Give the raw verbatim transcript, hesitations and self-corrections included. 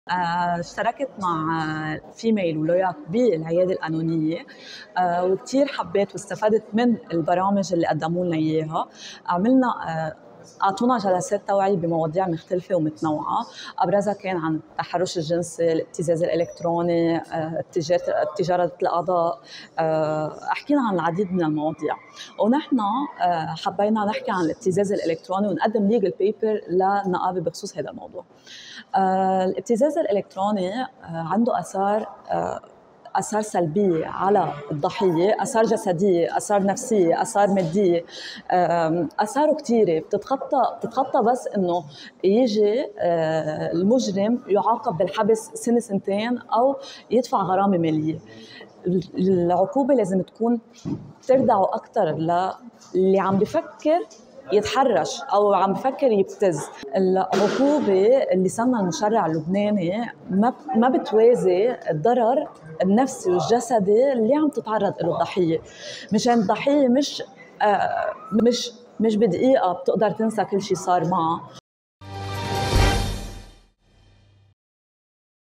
آه، اشتركت مع فيميل ولوياك بالعيادة القانونية. آه، وكتير حبيت واستفدت من البرامج اللي قدموا لنا إياها. عملنا آه، أعطونا جلسات توعية بمواضيع مختلفة ومتنوعة، أبرزها كان عن التحرش الجنسي، الابتزاز الإلكتروني، آه، تجارة تجارة الأعضاء. آه، حكينا عن العديد من المواضيع، ونحن آه، حبينا نحكي عن الابتزاز الإلكتروني ونقدم ليجل بيبر للنقابة بخصوص هذا الموضوع. آه، الابتزاز الإلكتروني آه، عنده آثار آه، آثار سلبية على الضحية، آثار جسدية، آثار نفسية، آثار مادية. آم، آثاره كتيرة بتتخطى بتتخطى بس إنه يجي آه، المجرم يعاقب بالحبس سنة سنتين أو يدفع غرامة مالية. العقوبة لازم تكون تردعه أكتر للي عم بفكر يتحرش أو عم بفكر يبتز. العقوبة اللي سنها المشرع اللبناني ما ما بتوازي الضرر النفسي والجسدي اللي عم تتعرض له الضحية. مشان الضحية مش آه مش مش بدقيقة بتقدر تنسى كل شيء صار معها.